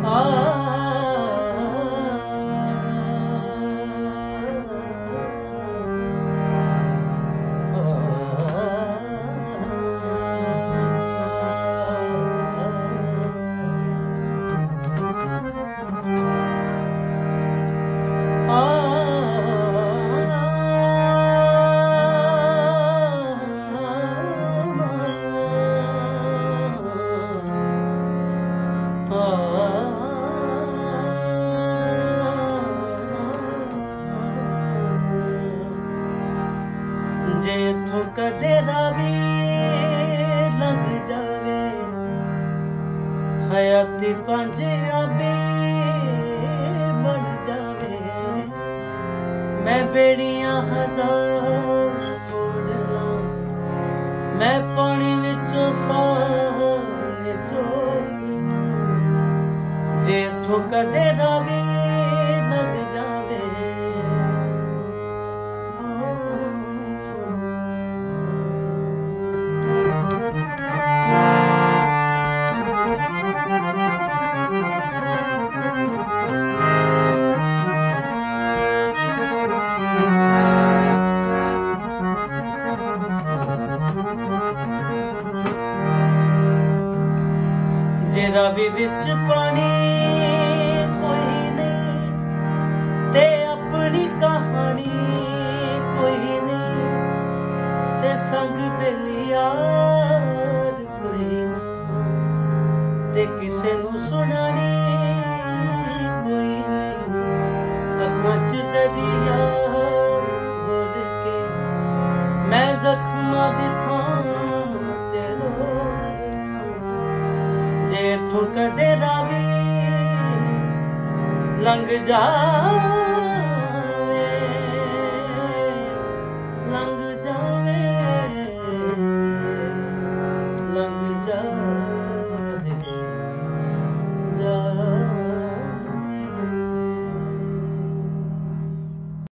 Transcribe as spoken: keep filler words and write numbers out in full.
जे इथों कदे रावी लंघ जावे हयाती पंजाबी बन जावे मैं बेड़ियां हजार तोड़ ला मैं पानी विचों साह निचोड़ जे इथों कदे रावी लंघ जावे जे रावी विच पानी कोई नहीं ते अपनी कहानी कोई नहीं ते संग बेलियार कोई ना ते किसे नू सुनानी कोई नहीं अखां च दरिया घोल के मैं जख्मां दी थां ते रो जे इथों कदे रावी लंघ जा।